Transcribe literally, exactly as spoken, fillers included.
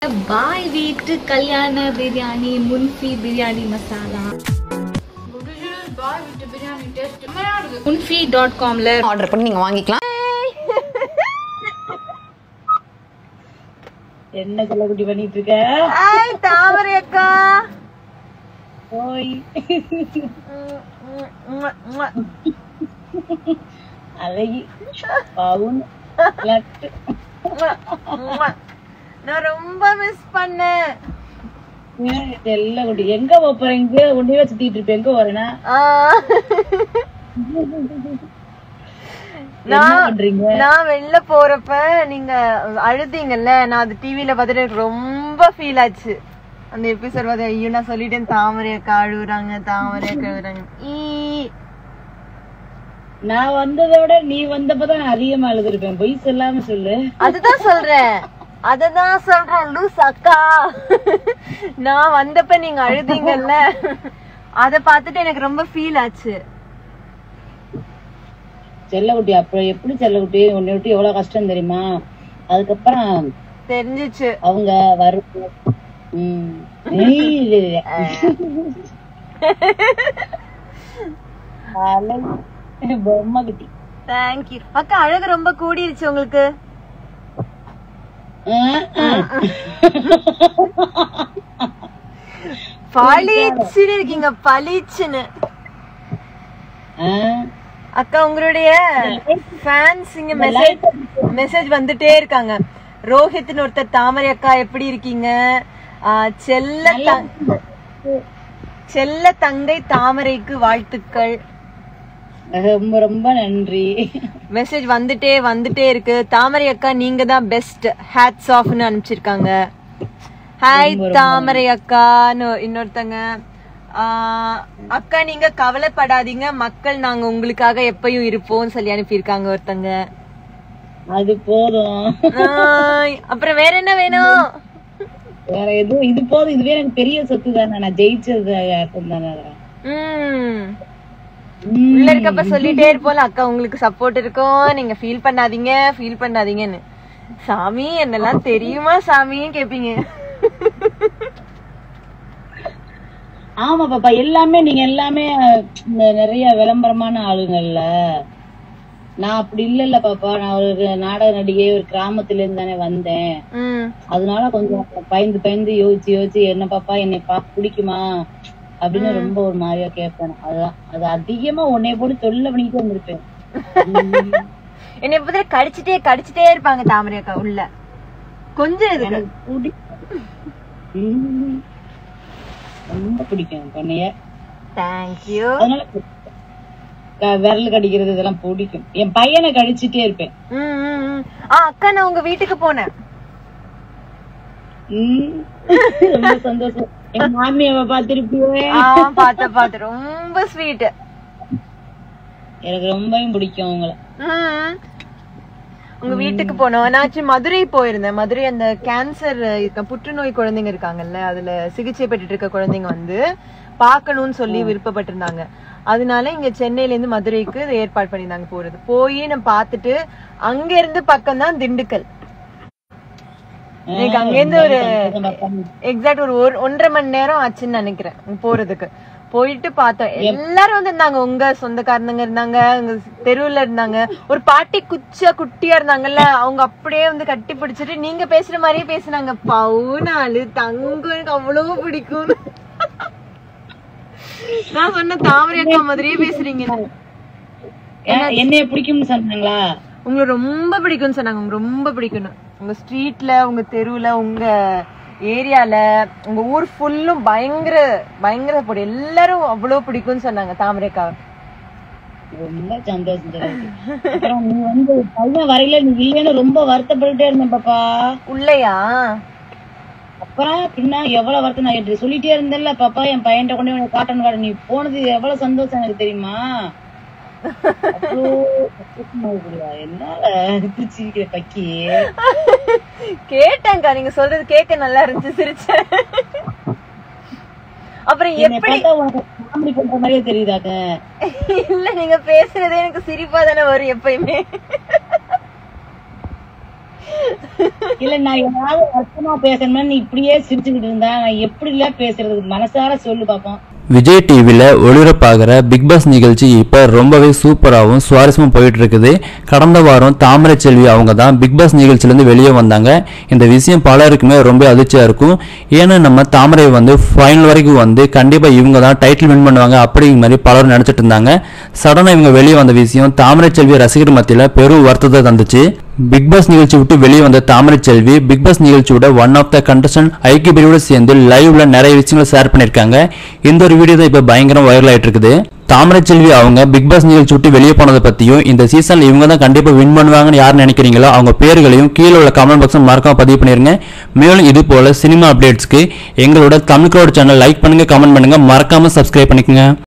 பாய் வீட்டு கல்யாண பிரியாணி முன்ஃபி பிரியாணி மசாலா முன்ஃபி டாட் காம்ல ஆர்டர் பண்ணி நீங்க வாங்கிக்கலாம். என்ன செல்லகுட்டி பண்ணிட்டு இருக்க? ஹாய் தாமரை அக்கா. ஓய் அழகி பவுன் லட்டு. நான் ரொம்ப மிஸ் பண்ணேன். செல்லகுட்டி எங்க போறீங்க? ஒன்னே சுத்திட்டு இருப்பேன். எங்க வரேனா? நான் வெளில போறப்ப நீங்க அழுதீங்கல்ல, நான் அது டிவில பார்த்துட்டு ரொம்ப ஃபீல் ஆச்சு. அந்த எபிசோட் பார்த்து ஐயோ நான் சொல்லிட்டேன் தாமரை அக்கா அழுகுறாங்க தாமரை அக்கா அழுகுறாங்க. நான் வந்ததை விட நீ வந்தப்பதான் நான் அதிகமா அழுதுருப்பேன். பொய் சொல்லாம சொல்லு. அதுதான் சொல்றேன் அததான் சொல்றேன் லூஸ் அக்கா. நான் வந்தப்ப நீங்க அழுதீங்கல்ல, அத பாத்துட்டு எனக்கு ரொம்ப ஃபீல் ஆச்சு. செல்லகுட்டி அப்புறம் எப்படி செல்லகுட்டி உன்னை விட்டு எவ்வளவு கஷ்டம் தெரியுமா? அதுக்கப்புறம் தெரிஞ்சிச்சு அவங்க வரும். பொம்மை குட்டி. தேங்க்யூ அக்கா. அழகு ரொம்ப கூடிருச்சு உங்களுக்கு. பளிச்சுன்னு இருக்கீங்க பளிச்சுன்னு. அக்கா உங்களுடைய ஃபேன்ஸ் இங்க மெசேஜ் மெசேஜ் வந்துட்டே இருக்காங்க. ரோஹித்னு ஒருத்தர் தாமரை அக்கா எப்படி இருக்கீங்க, செல்ல செல்ல தங்கை தாமரைக்கு வாழ்த்துக்கள். ரொம்ப ரொம்ப நன்றி. மெசேஜ் வந்துட்டே வந்துட்டே இருக்கு. தாமரை அக்கா நீங்க தான் பெஸ்ட், ஹேட்ஸ் ஆஃப்னு அனுப்பிச்சிருக்காங்க. ஹாய் தாமரை அக்கான்னு இன்னொருத்தங்க. அக்கா நீங்க கவலைப்படாதீங்க, மக்கள் நாங்க உங்களுக்காக எப்பயும் இருப்போம் சொல்லி அனுப்பியிருக்காங்க ஒருத்தங்க. அது போதும். அப்புறம் வேற என்ன வேணும்? வேற எதுவும் இது போதும். இதுவே எனக்கு பெரிய சொத்து தானே. நான் ஜெயிச்சது தானே. உம் உள்ள இருக்கப்ப சொல்லிட்டே இருப்போம்ல அக்கா உங்களுக்கு சப்போர்ட் இருக்கும், நீங்க ஃபீல் பண்ணாதீங்க ஃபீல் பண்ணாதீங்கன்னு. சாமி என்னெல்லாம் தெரியுமா சாமின்னு கேப்பீங்க. ஆமா பாப்பா, எல்லாமே நீங்க எல்லாமே நிறைய விளம்பரமான ஆளுங்கள்ல. நான் அப்படி இல்ல பாப்பா. நான் ஒரு நாடக நடிகை, ஒரு கிராமத்துல இருந்து தானே வந்தேன். அதனால கொஞ்சம் பயந்து பயந்து யோசிச்சு யோசிச்சு என்ன பாப்பா என்னை பா பிடிக்குமா அப்படின்னு ரொம்ப ஒரு மாதிரியா கேட்பேன். அதுதான் அது அதிகமா உன்னைய போட்டு தொல்லை பண்ணிக்கிட்டே வந்திருப்பேன். என்னை பத்தி கடிச்சிட்டே கடிச்சிட்டே இருப்பாங்க தாமரை அக்கா உள்ள. கொஞ்சம் ரொம்ப பிடிக்கும் பொண்ணைய. தேங்க்யூ. அதனால விரல் கடிக்கிறது இதெல்லாம் பிடிக்கும். என் பையனை கடிச்சிட்டே இருப்பேன். அக்கா நான் உங்க வீட்டுக்கு போனேன். ரொம்ப சந்தோஷம். எங்க மாமியாவை பாத்திருப்பியே? பாத்த பாத்து ரொம்ப ஸ்வீட். எனக்கு ரொம்பவும் பிடிக்கும் உங்களை. உங்க வீட்டுக்கு போனோம். நான் மதுரை போயிருந்தேன். மதுரை அந்த கேன்சர் புற்றுநோய் குழந்தைங்க இருக்காங்கல்ல, அதுல சிகிச்சை பெற்றுட்டு இருக்க குழந்தைங்க வந்து பாக்கணும்னு சொல்லி விருப்பப்பட்டிருந்தாங்க. அதனால இங்க சென்னையில இருந்து மதுரைக்கு ஏற்பாடு பண்ணிருந்தாங்க போறது. போய் நான் பாத்துட்டு அங்க இருந்து பக்கம் தான் திண்டுக்கல். எனக்கு அங்க இருந்து ஒரு எக்ஸாக்ட் ஒரு ஒன்றரை மணி நேரம் ஆச்சுன்னு நினைக்கிறேன் போறதுக்கு. போயிட்டு பார்த்தோம், எல்லாரும் வந்து இருந்தாங்க. உங்க சொந்தக்காரங்க இருந்தாங்க, உங்க தெருவுல இருந்தாங்க. ஒரு பாட்டி குச்சா குட்டியா இருந்தாங்கல்ல, அவங்க அப்படியே வந்து கட்டி பிடிச்சிட்டு நீங்க பேசுற மாதிரியே பேசினாங்க. பவுனாலு தங்கம் எனக்கு அவ்வளவு பிடிக்கும். நான் சொன்ன தாமரை அக்கா மாதிரியே பேசுறீங்க. என்னைய பிடிக்கும்னு சொன்னாங்களா? உங்களை ரொம்ப பிடிக்கும்னு சொன்னாங்க. உங்க ரொம்ப பிடிக்கணும். உங்க ஸ்ட்ரீட்ல, உங்க தெருவுல, உங்க ஏரியால, உங்க ஊர் ஃபுல்லும் பயங்கர பயங்கர போடு. எல்லாரும் அவ்வளவு பிடிக்கும்னு சொன்னாங்க தாமரை அக்கா. ரொம்ப சந்தோஷம். அப்புறம் நீ வந்து பையன் வரையில நீ இல்லைன்னு ரொம்ப வருத்தப்பட்டுட்டே இருந்தேன் பாப்பா. உள்ளயா? அப்புறம் பின்ன எவ்வளவு வருத்தம். நான் சொல்லிட்டே இருந்தேன்ல பாப்பா என் பையன்ட்ட கொண்டு போய் காட்டணும் காட்ட. நீ போனது எவ்வளவு சந்தோஷம் எனக்கு தெரியுமா? கேட்டேங்கா, நீங்க சொல்றது கேட்க நல்லா இருந்துச்சு, சிரிச்சேன். அப்புறம் எப்படி பண்ற மாதிரியே தெரியுதாங்க? இல்ல நீங்க பேசுறதே எனக்கு சிரிப்பா தானே வரும் எப்பயுமே. இல்ல நான் ஏதாவது வருஷமா பேசணும்னா நீ இப்படியே சிரிச்சுக்கிட்டு இருந்தா நான் எப்படி இல்ல பேசுறது மனசார சொல்லு பாப்போம். விஜய் டிவில ஒளிபரப்பாகிற பிக் பாஸ் நிகழ்ச்சி இப்ப ரொம்பவே சூப்பராகவும் சுவாரஸ்யமா போயிட்டு இருக்குது. கடந்த வாரம் தாமரை செல்வி அவங்க தான் பிக் பாஸ் நிகழ்ச்சியில இருந்து வெளியே வந்தாங்க. இந்த விஷயம் பலருக்குமே ரொம்ப அதிர்ச்சியா இருக்கும். ஏன்னா நம்ம தாமரை வந்து ஃபைனல் வரைக்கும் வந்து கண்டிப்பா இவங்க தான் டைட்டில் வின் பண்ணுவாங்க அப்படிங்கிற மாதிரி பலரும் நினைச்சிட்டு இருந்தாங்க. சடனா இவங்க வெளியே வந்த விஷயம் தாமரை செல்வி ரசிகர் மத்தியில பெரும் வருத்தத்தை தந்துச்சு. பிக் பாஸ் நிகழ்ச்சி விட்டு வெளியே வந்த தாமரை செல்வி பிக் பாஸ் நிகழ்ச்சியோட ஒன் ஆஃப் த கண்டஸ்டன்ட் ஐக்கிய பிரிவோட சேர்ந்து லைவ்ல நிறைய விஷயங்களை ஷேர் பண்ணிருக்காங்க. இந்த ஒரு வீடியோ தான் இப்ப பயங்கரம் வைரல் ஆயிட்டு இருக்குது. தாமரை செல்வி அவங்க பிக் பாஸ் நிகழ்ச்சி விட்டு வெளியே போனதை பத்தியும் இந்த சீசன்ல இவங்க தான் கண்டிப்பா வின் பண்ணுவாங்கன்னு யார் நினைக்கிறீங்களோ அவங்க பேர்களையும் கீழே உள்ள கமெண்ட் பாக்ஸ் மறக்காம பதிவு பண்ணிருங்க. மேலும் இது போல சினிமா அப்டேட்ஸ்க்கு எங்களோட தமிழ்கோட சேனல் லைக் பண்ணுங்க, கமெண்ட் பண்ணுங்க, மறக்காம சப்ஸ்கிரைப் பண்ணிக்கோங்க.